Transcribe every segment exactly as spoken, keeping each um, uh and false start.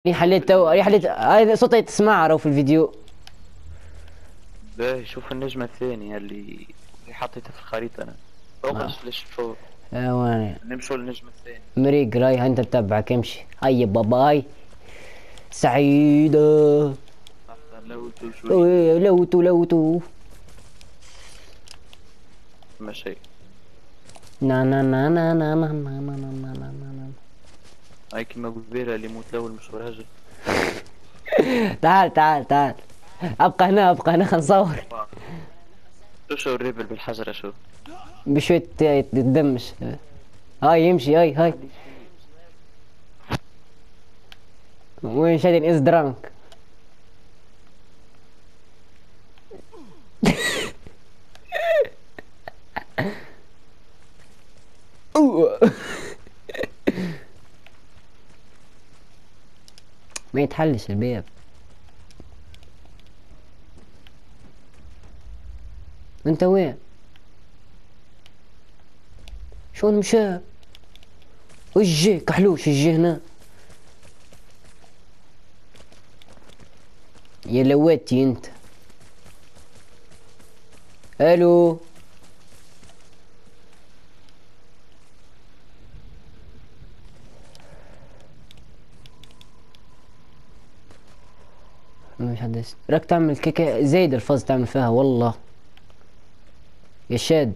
أنا حليت تو أنا حليت هاي صوتي تسمعها رو في الفيديو. باهي شوف النجمة الثانية اللي اللي حطيتها في الخريطة أنا فوق آه. الفلاش فوق. آه، نمشوا للنجمة الثانية. مريق راي انت تتبعك امشي هيا باباي سعيدة. لحظة لوتو شوي. أوي، لوتو لوتو. ما شيء. نا نا نا نا نا نا نا نا نا نا نا نا. هاي كيما قبيلة اللي يموت الأول مش راجل. تعال تعال تعال. ابقى هنا ابقى هنا خلينا نصور. شو شو الريبل بالحجرة شو. بشوية تدمش. هاي يمشي هاي هاي. خليه يشيل. وين شادين از درانك. ما يتحلش الباب. انت وين؟ شلون مشى؟ وش جي كحلوش الجي هنا. يا لواتي انت. الو. مش حدث راك تعمل كيكة زايد الفاز تعمل فيها والله. يا شاد.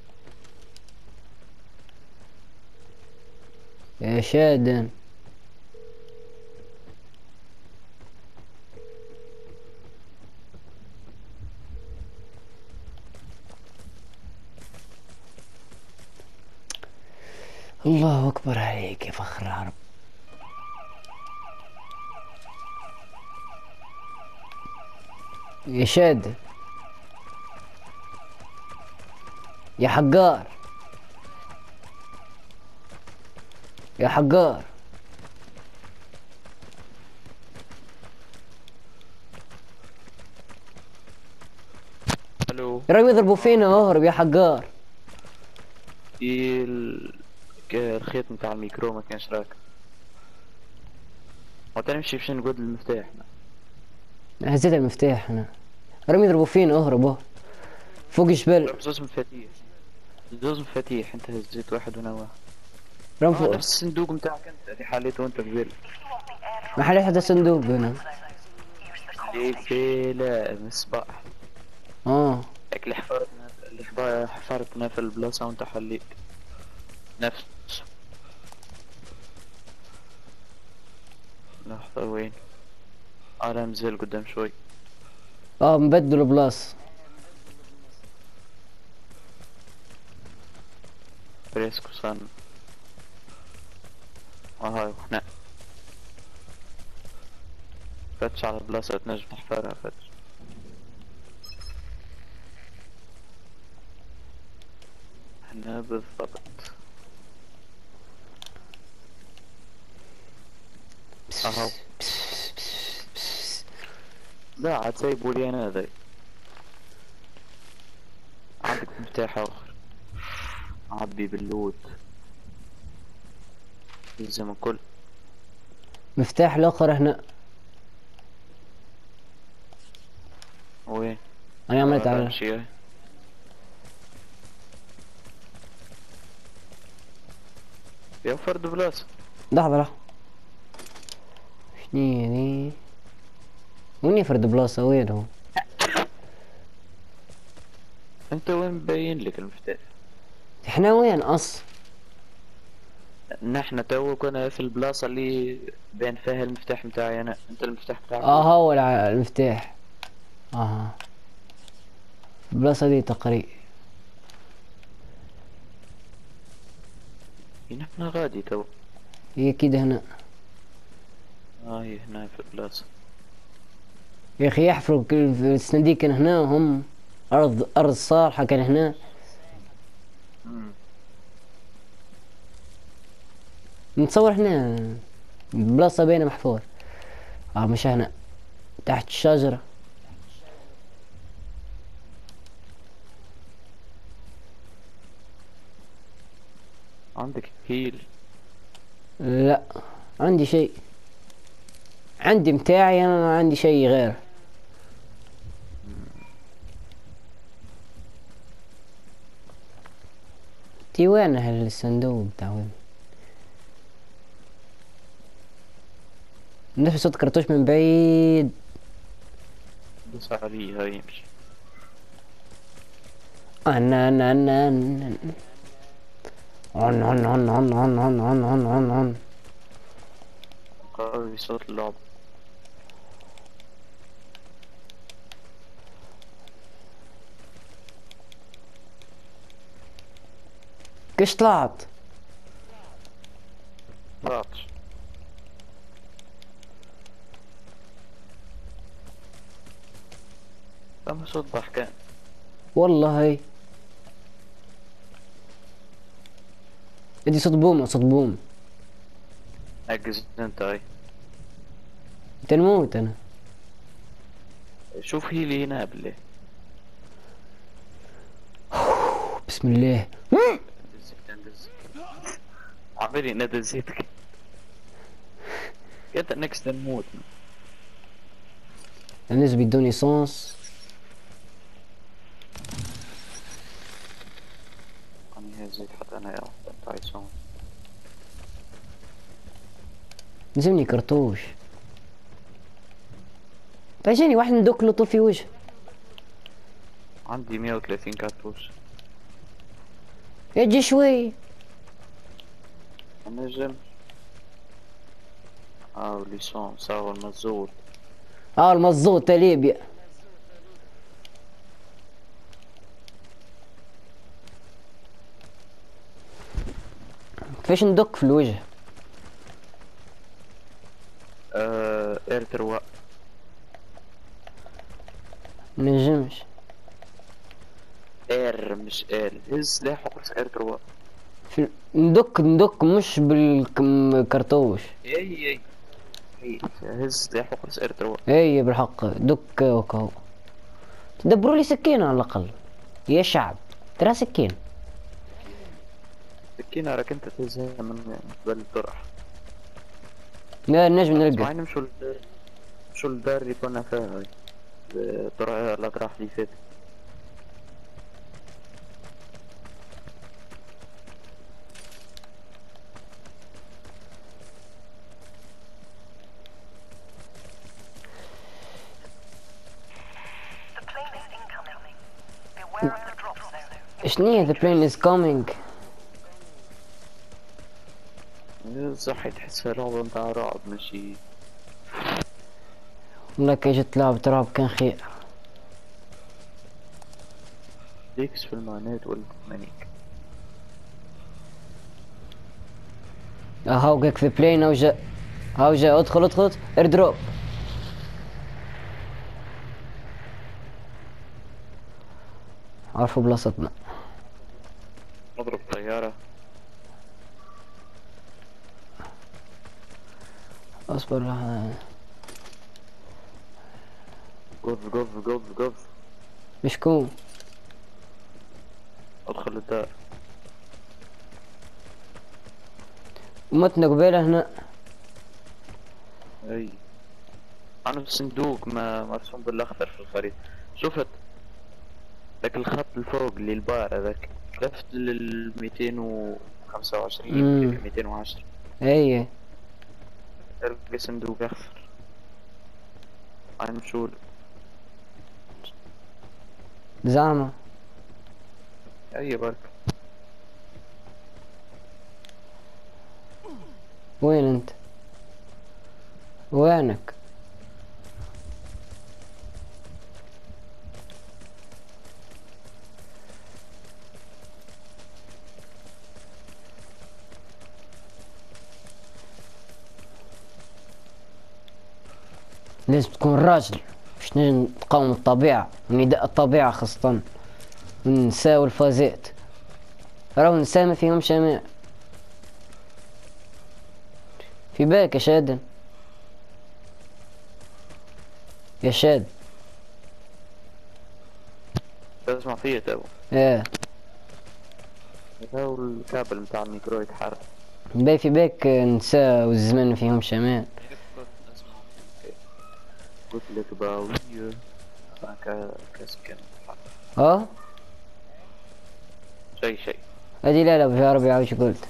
يا شاد. الله اكبر عليك يا فخر العرب. يا شاد. يا حقار. يا حقار. ألو. راهم يضربوا فينا اهرب يا حقار. إيه ال... ك- الخيط متاع الميكرو ما كانش راكب. وتاني نمشي باش نقود المفتاح. هزيت المفتاح انا. راهم يضربوا فينا اهرب اهرب. فوق جبل. زوز مفاتيح. زوز مفاتيح انت هزيت واحد وانا واحد. راهم اه فوق. نفس الصندوق متاعك انت اللي حليته انت قبل. ما حد حتى صندوق هنا. اللي في لا مصباح. اه. هيك اللي حفرتنا اللي حفا- حفرتنا في البلاصة وانت حليت. نفس. لحظة وين. اه لا مزال قدام شوي. اه مبدلوا بلاص. فريسكو صن. اه هاي هنا. فتش على البلاصة تنجم تحفرها فتش. هنا بالضبط. اهو. لا عاد سايبوا لي انا ذي. عندك مفتاح اخر. عبي باللوت. يلزم الكل. مفتاح الاخر هنا. وين. انا عملت اه على. امشي. يا فرد بلاصة. لحظة لحظة. شنو ذي؟ وين يفرد بلاصة وين هو؟ انت وين مبين لك المفتاح. احنا وين اصلا؟ نحن تو كنا في البلاصة اللي بين فيها المفتاح متاعي انا انت المفتاح بتاعك وين. اه هو الع- المفتاح. اه البلاصة دي تقريبا. نحن غادي تو. هي كده هنا. اه هي هنا في البلاصة. يا اخي يحفروا كل في الصناديق كان هنا وهم. ارض ارض صالحة كان هنا. امم. نتصور هنا. بلاصة بينا محفور. اه مش هنا. تحت الشجرة. عندك هيل. لا. عندي شيء. عندي متاعي انا، ما عندي شيء غير. تي وين هالصندوق بتاع؟ نفس صوت كرتوش من بعيد. بس عليه هاي يمشي. انا انا انا انا هن هن هن هن هن هن هن هن هن هن. قوي صوت اللعب. كيش طلعت؟ طلعتش. سامع صوت ضحكان. والله هي ادي صوت بوم، صوت بوم. عجز انت هاي. انت نموت انا. شوف هي اللي هنا بالله. بسم الله. نزلت انجز. عمالي نادى زيتك. انت نكست نموت. الناس بيدوني ايسانس. انا هي زيت حتى انا يا انت عايزون. لازمني كرتوش. تعجيني واحد ندوك له طول في وجه. عندي مية وثلاثين كرتوش. اجي شوي. النجم. اه ليسون ساوى المزود. اه المزوط ليبيا. كيفاش ندك في الوجه؟ آه اير ترواق. منجمش. اير مش اير، هز سلاح وقرص اير ترواق. في... ندك ندك مش بالكرتوش. اي اي اي هز سلاح وقرص اير ترواق. اي بالحق دك وكهو. تدبروا لي سكينة على الأقل يا شعب، ترى سكينة. سكينة راك انت تهزها من قبل الطرح. لا نجم نلقى. اسمعي نمشوا للدار. نمشوا للدار اللي كنا فيها هاي. الطرح الأطراح اللي فاتت. شنية the plane is coming. صح تحسها لعبة متاع رعب ماشي. والله كي جت لعبة رعب كان خير. ديكس في المعنات ولا مانيك. هاو جاك في بلين هاو جا. هاو جا ادخل ادخل ايردروب. عرفوا بلاصتنا. نضرب طيارة. اصبر لها. قف قف قف قف. مشكون. ادخل الدار. متنا قبيله هنا. اي انا الصندوق ما مرسوم بالاخضر في الخريطة. شفت لك الخط الفوق اللي البار هذاك لفت لل ميتين وخمسة وعشرين ميتين وعشرة. اي تلقى صندوق اخضر. انا مشول. زعمة. اي برك. وين انت؟ وينك؟ لازم تكون راجل باش نقاوم الطبيعة ونداء الطبيعة، خاصة النساء والفازات. راهو النساء ما فيهم شماء. في بالك يا شادن؟ يا شاد. تسمع فيا تو. ايه هاو الكابل متاع الميكرو يتحرك. باي في بالك النساء والزمان ما فيهم شماء. قلت لك باوية ك- كسكن. اه شي شي. هذه لا لا بجارب يا وش قلت.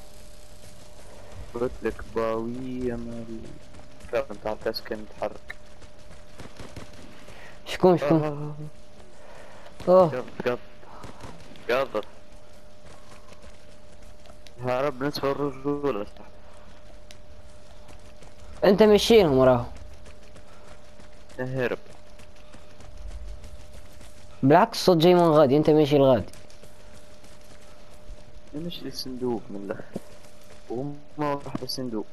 قلت لك باوية مال كابن تاع كسكن تحرك. شكون شكون؟ آه. اوه قض قض قض يا رب نصف الرجولة صح. انت مشيهم وراه. هرب. بالعكس الصوت جاي من غادي، انت ماشي الغادي. نمشي للصندوق من الاخر وهم راح بالصندوق.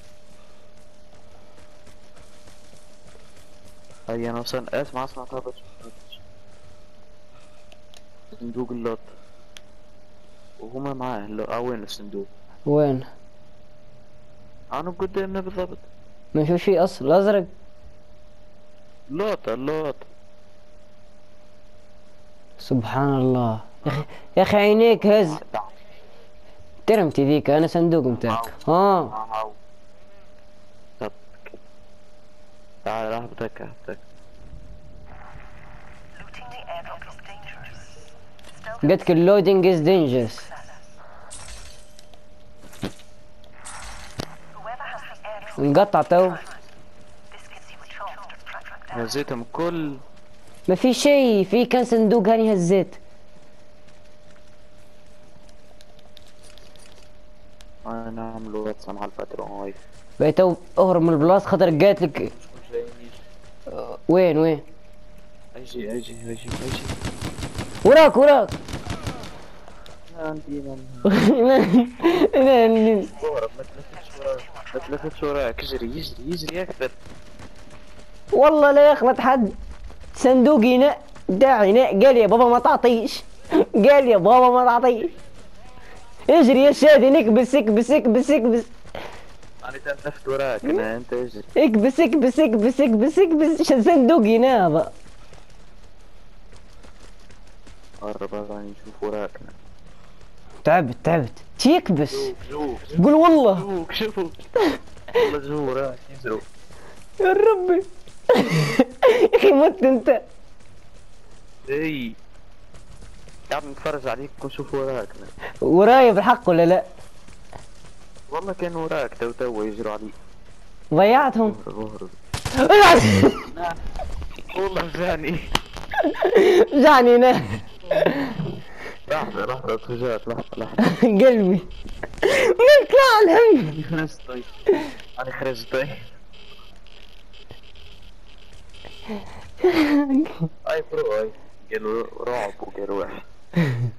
هيا انا وصلنا. اسمع اسمع طابت صندوق اللوت وهما معاه. اللو... آه وين الصندوق؟ وين؟ انا قدامنا بالضبط. ما شو شيء اصل الازرق. اللوت اللوت. سبحان الله يا اخي، يا اخي عينيك هز. ترمتي ذيك انا صندوق متاعك. اه هاو صدق. تعال راح بتك بتك. قلت اللودينج از دينجرس. انقطع تو. هزيتهم كل. ما في شيء، في كان صندوق هاني هزيت. انا عامل واتس مع الباترون. بقيت تو اهرب من البلاص خاطر قالت لك. وين وين؟ اجي اجي اجي اجي. وراك وراك. عندي من انا اللي اهرب. ما تلفتش وراك ما تلفتش وراك. اجري يجري يجري اكثر. والله لا يخلط حد. صندوقي نا داعي نا قال يا بابا ما تعطيش. قال يا بابا ما تعطيش. اجري يا شادي نكبس اكبس اكبس اكبس. انا تلفت وراك انا. انت اجري. اكبس اكبس اكبس اكبس اكبس صندوقي نابا. قرب راني نشوف وراكنا. تعبت تعبت تيكبس. شوف قول والله. شوف شوف والله جو وراك يزرو. يا ربي. يا اخي مت انت. اي قاعد نتفرج عليك ونشوف وراكنا. ورايا بالحق ولا لا؟ والله كان وراك تو تو يجروا عليك. ضيعتهم. اهرب اهرب. والله جاني. جاني انا. لحظة لحظة تفاجأت. لحظة لحظة. قلبي نطلع الهم. أنا خرجت طيب. أنا خرجت طيب. أي برو أي قالوا رعب وقالوا واحد.